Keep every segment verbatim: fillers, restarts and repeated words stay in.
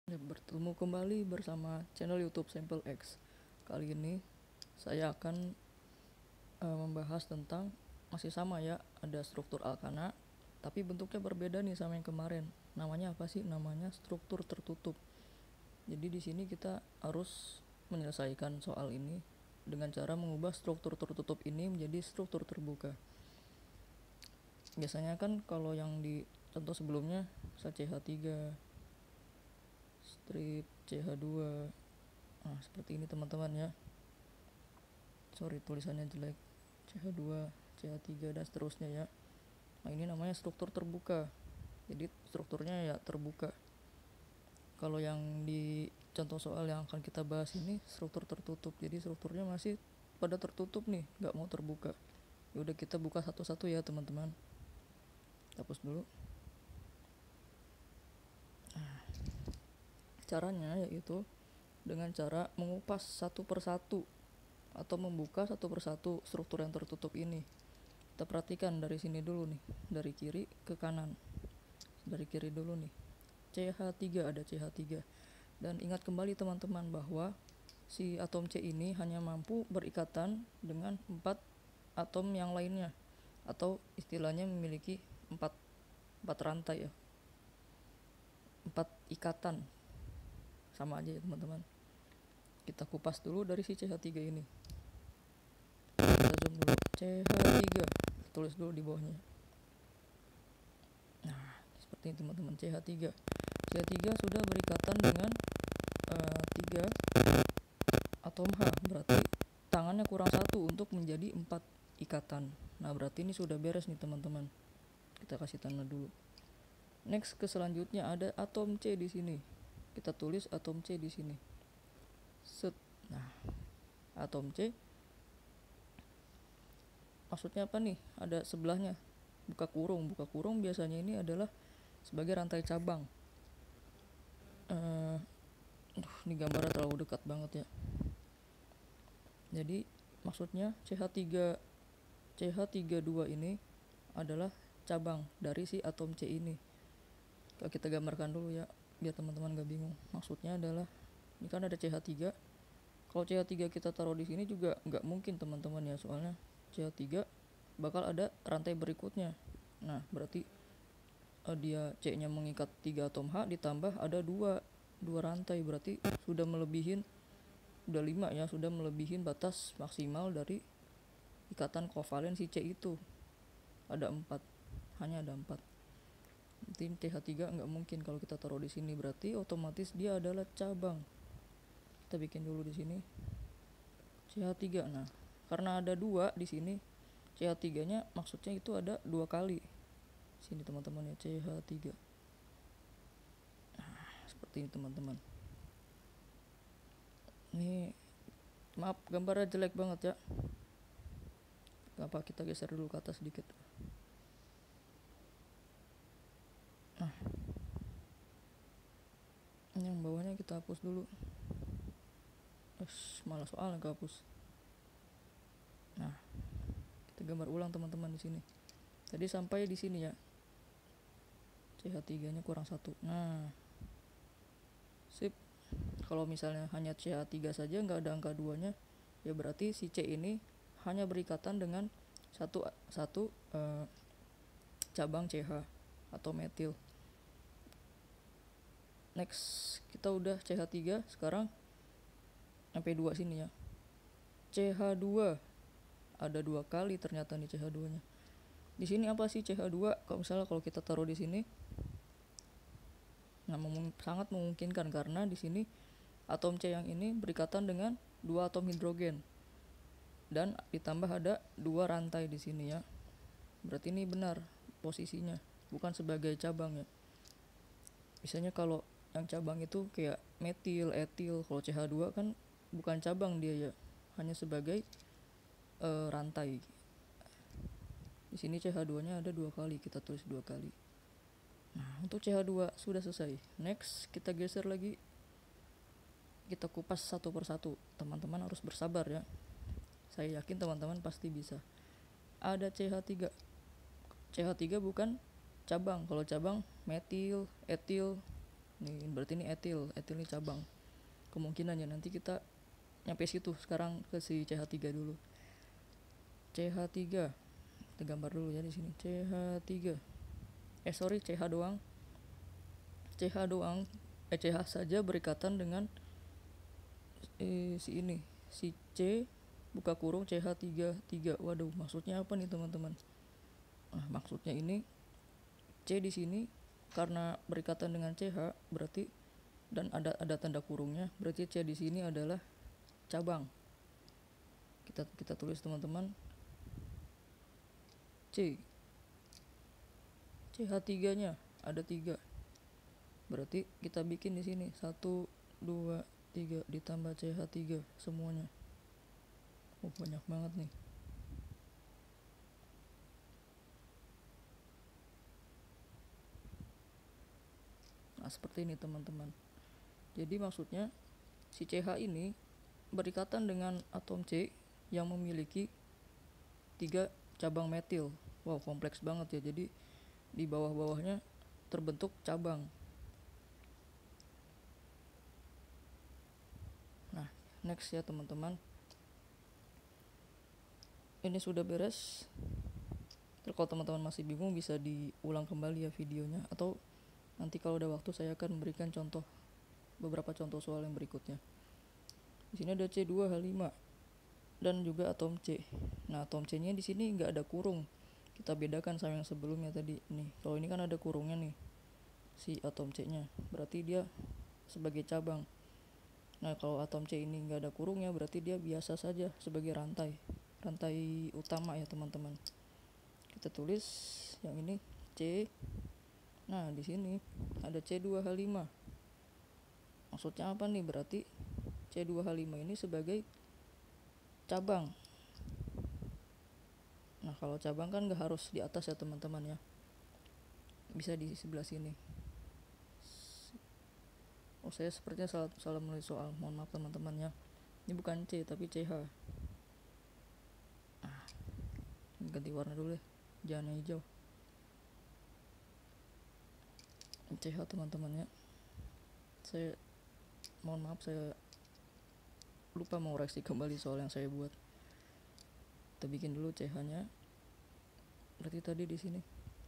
Ya, bertemu kembali bersama channel YouTube Sampel X. Kali ini saya akan uh, membahas tentang masih sama ya, ada struktur alkana, tapi bentuknya berbeda nih sama yang kemarin. Namanya apa sih? Namanya struktur tertutup. Jadi di sini kita harus menyelesaikan soal ini dengan cara mengubah struktur tertutup ini menjadi struktur terbuka. Biasanya kan kalau yang di contoh sebelumnya C H tiga, strip C H dua, nah seperti ini teman-teman ya. Sorry tulisannya jelek. C H dua, C H tiga dan seterusnya ya. Nah ini namanya struktur terbuka. Jadi strukturnya ya terbuka. Kalau yang di contoh soal yang akan kita bahas ini struktur tertutup. Jadi strukturnya masih pada tertutup nih, nggak mau terbuka. Yaudah kita buka satu-satu ya teman-teman. Hapus dulu. Nah, caranya yaitu dengan cara mengupas satu persatu atau membuka satu persatu struktur yang tertutup ini. Kita perhatikan dari sini dulu nih, dari kiri ke kanan. Dari kiri dulu nih, C H tiga, ada C H tiga. Dan ingat kembali teman-teman bahwa si atom C ini hanya mampu berikatan dengan empat atom yang lainnya, atau istilahnya memiliki empat, empat rantai ya, empat ikatan. Sama aja ya teman-teman. Kita kupas dulu dari si C H tiga ini. Kita zoom dulu, C H tiga, tulis dulu di bawahnya. Nah seperti ini teman-teman, C H tiga. C H tiga sudah berikatan dengan uh, tiga atom H, berarti tangannya kurang satu untuk menjadi empat ikatan. Nah berarti ini sudah beres nih teman-teman. Kita kasih tanda dulu. Next ke selanjutnya ada atom C di sini. Kita tulis atom C di sini. Set. Nah atom C maksudnya apa nih? Ada sebelahnya buka kurung. Buka kurung biasanya ini adalah sebagai rantai cabang. Uh, Aduh, ini gambarnya terlalu dekat banget ya. Jadi maksudnya C H tiga C H tiga dua ini adalah cabang dari si atom C ini. Kalau kita gambarkan dulu ya, biar teman-teman gak bingung. Maksudnya adalah ini kan ada C H tiga. Kalau C H tiga kita taruh di sini juga nggak mungkin teman-teman ya, soalnya C H tiga bakal ada rantai berikutnya. Nah berarti uh, dia C-nya mengikat tiga atom H ditambah ada dua dua rantai, berarti sudah melebihin, udah lima ya, sudah melebihin batas maksimal dari ikatan kovalen si C itu. Ada empat, hanya ada empat. Jadi C H tiga nggak mungkin kalau kita taruh di sini, berarti otomatis dia adalah cabang. Kita bikin dulu di sini C H tiga. Nah karena ada dua di sini, C H tiga nya maksudnya itu ada dua kali. Sini teman-teman ya, C H tiga. Nah seperti ini teman-teman. Ini maaf gambarnya jelek banget ya. Gak apa, kita geser dulu ke atas sedikit. Nah yang bawahnya kita hapus dulu. Ush, malah soalnya kehapus. Nah kita gambar ulang teman-teman di sini. Tadi sampai di sini ya, C H tiga nya kurang satu. Nah sip. Kalau misalnya hanya C H tiga saja nggak ada angka dua nya, ya berarti si C ini hanya berikatan dengan satu satu uh, cabang C H atau metil. Next kita udah C H tiga, sekarang sampai dua sini ya, C H dua. Ada dua kali ternyata nih C H dua nya. Di sini apa sih C H dua? Kalau misalnya kalau kita taruh di sini, nah memung- sangat memungkinkan karena di sini atom C yang ini berikatan dengan dua atom hidrogen dan ditambah ada dua rantai di sini ya. Berarti ini benar posisinya, bukan sebagai cabang ya. Biasanya kalau yang cabang itu kayak metil, etil. Kalau C H dua kan bukan cabang dia ya, hanya sebagai uh, rantai. Di sini C H dua nya ada dua kali, kita tulis dua kali. Nah untuk C H dua sudah selesai. Next kita geser lagi, kita kupas satu persatu. Teman-teman harus bersabar ya, saya yakin teman-teman pasti bisa. Ada C H tiga. C H tiga bukan cabang. Kalau cabang metil, etil. nih berarti ini etil, etil ini cabang kemungkinannya. Nanti kita nyampe situ. Sekarang ke si C H tiga dulu. C H tiga kita gambar dulu ya di sini. C H tiga eh sorry C H doang C H doang eh C H saja berikatan dengan eh, si ini si C buka kurung C H tiga tiga. Waduh, maksudnya apa nih teman-teman? Nah, maksudnya ini C di sini karena berikatan dengan C H berarti dan ada ada tanda kurungnya, berarti C di sini adalah cabang. Kita kita tulis teman-teman C. C H tiga-nya ada tiga. Berarti kita bikin di sini satu dua tiga ditambah C H tiga semuanya. Oh, banyak banget nih. Nah, seperti ini teman-teman. Jadi maksudnya si C H ini berikatan dengan atom C yang memiliki tiga cabang metil. Wow, kompleks banget ya. Jadi di bawah-bawahnya terbentuk cabang. Nah, next ya teman-teman. Ini sudah beres. Terus kalau teman-teman masih bingung bisa diulang kembali ya videonya, atau nanti kalau ada waktu saya akan memberikan contoh beberapa contoh soal yang berikutnya. Di sini ada C dua H lima dan juga atom C. Nah, atom C-nya di sini nggak ada kurung. Kita bedakan sama yang sebelumnya tadi. Nih, kalau ini kan ada kurungnya nih. Si atom C-nya. Berarti dia sebagai cabang. Nah, kalau atom C ini nggak ada kurungnya, berarti dia biasa saja sebagai rantai. Rantai utama ya teman-teman. Kita tulis yang ini C. Nah, di sini ada C dua H lima. Maksudnya apa nih? Berarti C dua H lima ini sebagai cabang. Nah, kalau cabang kan gak harus di atas ya teman-teman ya. Bisa di sebelah sini. Oh, saya sepertinya salah, salah menulis soal. Mohon maaf teman-teman ya. Ini bukan C tapi C H. Ah, ganti warna dulu ya. Jangan yang hijau. C H teman-teman ya. Saya mohon maaf, saya lupa mengoreksi kembali soal yang saya buat. Kita bikin dulu C H-nya. Berarti tadi di sini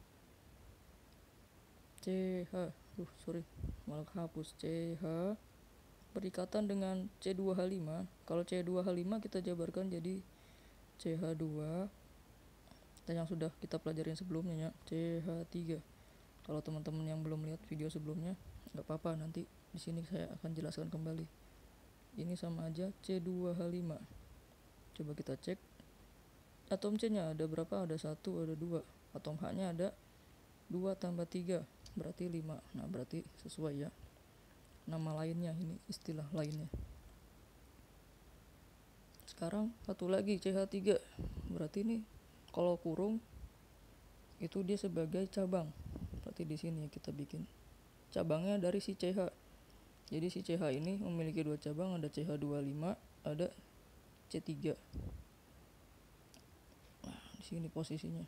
C H. Uh, sorry, malah hapus. C H berikatan dengan C dua H lima. Kalau C dua H lima kita jabarkan jadi C H dua. Dan yang sudah kita pelajarin sebelumnya ya, C H tiga. Kalau teman-teman yang belum lihat video sebelumnya, nggak apa-apa, nanti di sini saya akan jelaskan kembali. Ini sama aja C dua H lima. Coba kita cek. Atom C-nya ada berapa? Ada satu, ada dua. Atom H-nya ada dua tambah tiga, berarti lima. Nah, berarti sesuai ya. Nama lainnya ini, istilah lainnya. Sekarang satu lagi C H tiga. Berarti ini kalau kurung itu dia sebagai cabang. Berarti di sini kita bikin cabangnya dari si C H. Jadi si C H ini memiliki dua cabang, ada C H dua puluh lima, ada C tiga. Nah, di sini posisinya.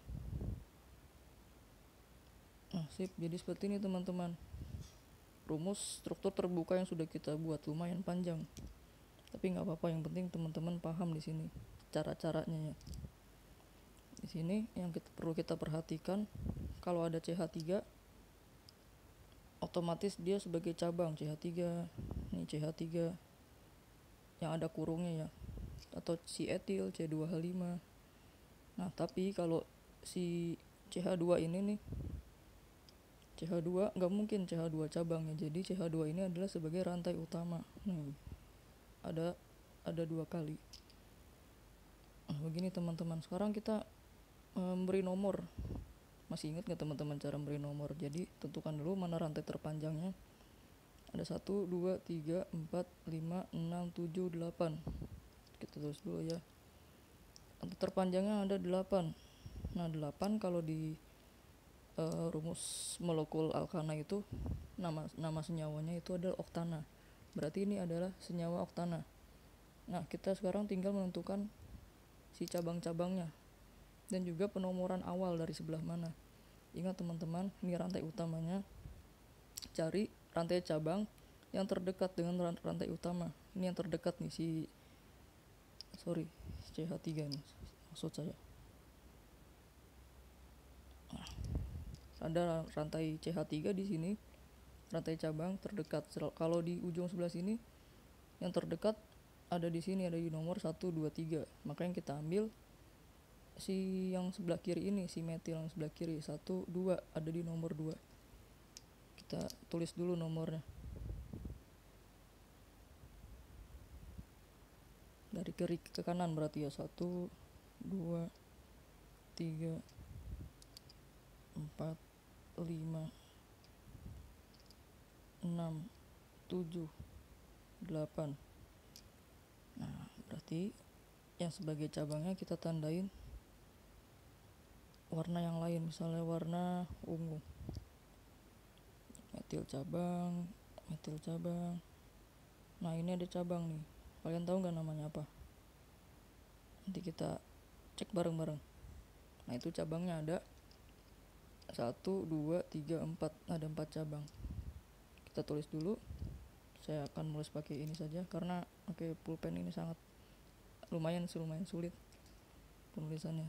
Nah, sip. Jadi seperti ini teman-teman. Rumus struktur terbuka yang sudah kita buat lumayan panjang. Tapi nggak apa-apa, yang penting teman-teman paham di sini cara-caranya ya. Di sini yang kita, perlu kita perhatikan, kalau ada C H tiga otomatis dia sebagai cabang C H tiga. Nih C H tiga yang ada kurungnya ya, atau si etil C dua H lima. Nah, tapi kalau si C H dua ini nih, C H dua nggak mungkin C H dua cabangnya. Jadi C H dua ini adalah sebagai rantai utama. Nih, ada ada dua kali. Nah, begini teman-teman. Sekarang kita memberi nomor. Masih ingat nggak teman-teman cara memberi nomor? Jadi tentukan dulu mana rantai terpanjangnya. Ada satu, dua, tiga, empat, lima, enam, tujuh, delapan. Kita tulis dulu ya. Rantai terpanjangnya ada delapan. Nah, delapan kalau di uh, rumus molekul alkana itu nama nama senyawanya itu adalah oktana. Berarti ini adalah senyawa oktana. Nah, kita sekarang tinggal menentukan si cabang-cabangnya dan juga penomoran awal dari sebelah mana. Ingat teman-teman, ini rantai utamanya. Cari rantai cabang yang terdekat dengan rantai utama. Ini yang terdekat nih, si sorry C H tiga nih maksud saya. Nah, ada rantai C H tiga di sini, rantai cabang terdekat. Kalau di ujung sebelah sini yang terdekat ada di sini, ada di nomor satu, dua, tiga. Maka yang kita ambil si yang sebelah kiri ini, si metil yang sebelah kiri, satu, dua, ada di nomor dua. Kita tulis dulu nomornya. Dari kiri ke kanan berarti ya, satu, dua, tiga, empat, lima, enam, tujuh, delapan. Nah, berarti yang sebagai cabangnya kita tandain warna yang lain, misalnya warna ungu. Metil cabang, metil cabang. Nah, ini ada cabang nih. Kalian tahu nggak namanya apa? Nanti kita cek bareng-bareng. Nah, itu cabangnya ada satu, dua, tiga, empat. Ada empat cabang. Kita tulis dulu. Saya akan mulai pakai ini saja karena pakai pulpen ini sangat lumayan sih, lumayan sulit penulisannya.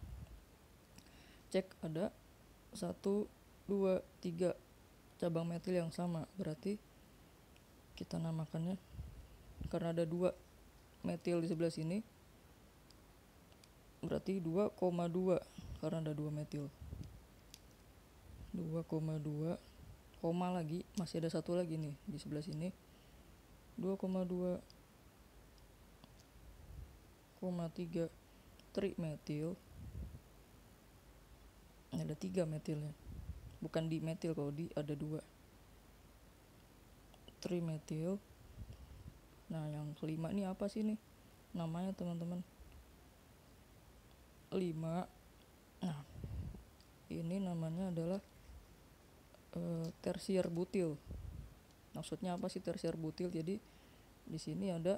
Cek ada satu, dua, tiga cabang metil yang sama. Berarti kita namakannya, karena ada dua metil di sebelah sini, berarti dua koma dua karena ada dua metil. dua koma dua, koma lagi, masih ada satu lagi nih di sebelah sini. dua koma dua koma tiga trimetil. Ada tiga metilnya. Bukan di metil, kalau di ada dua. Trimetil. Nah, yang kelima ini apa sih nih namanya teman-teman? lima. Nah, ini namanya adalah e, tersier butil. Maksudnya apa sih tersier butil? Jadi di sini ada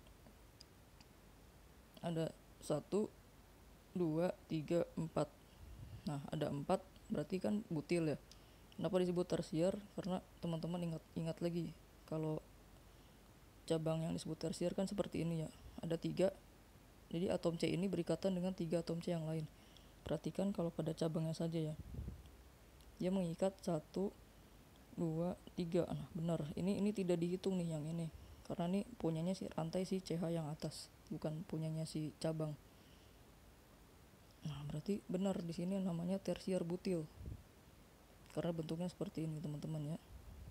ada satu, dua, tiga, empat. Nah, ada empat, berarti kan butil ya. Kenapa disebut tersier? Karena teman-teman ingat ingat lagi, kalau cabang yang disebut tersier kan seperti ini ya, ada tiga. Jadi atom C ini berikatan dengan tiga atom C yang lain. Perhatikan kalau pada cabangnya saja ya, dia mengikat satu, dua, tiga. Nah, benar, ini ini tidak dihitung nih yang ini, karena ini punyanya si rantai si C H yang atas, bukan punyanya si cabang. Nah, berarti benar di sini namanya tersier butil karena bentuknya seperti ini teman-teman ya.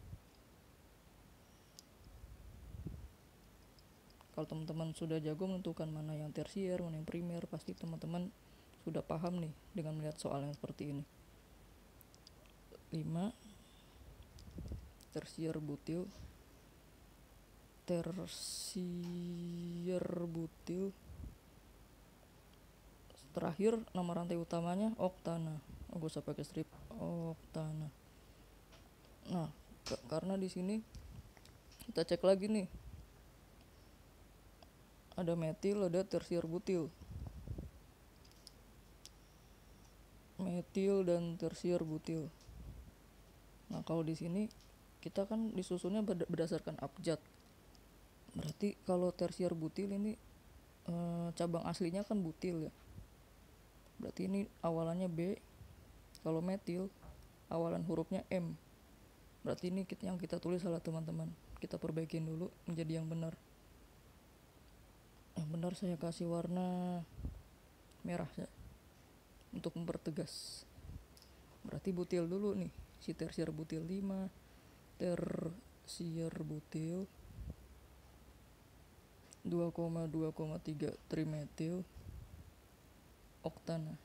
Kalau teman-teman sudah jago menentukan mana yang tersier, mana yang primer, pasti teman-teman sudah paham nih dengan melihat soal yang seperti ini. lima tersier butil. Tersier butil. Terakhir nama rantai utamanya oktana. Oh, gue usah pakai strip, oktana. Nah, ke- karena di sini kita cek lagi nih, ada metil, ada tersier butil. Metil dan tersier butil. Nah, kalau di sini kita kan disusunnya berdasarkan abjad. Berarti kalau tersier butil ini e, cabang aslinya kan butil ya. Berarti ini awalannya B. Kalau metil awalan hurufnya M. Berarti ini yang kita tulis salah teman-teman. Kita perbaikin dulu menjadi yang benar. Yang benar saya kasih warna merah ya, untuk mempertegas. Berarti butil dulu nih, si tersier butil lima, tersier butil dua koma dua koma tiga trimetil oktana.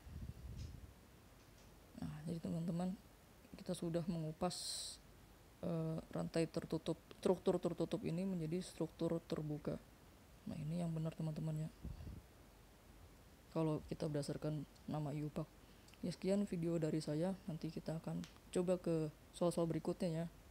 Nah, jadi teman-teman, kita sudah mengupas uh, rantai tertutup, struktur tertutup ini menjadi struktur terbuka. Nah, ini yang benar teman-teman ya, kalau kita berdasarkan nama I U P A C. Ya, sekian video dari saya. Nanti kita akan coba ke soal-soal berikutnya ya.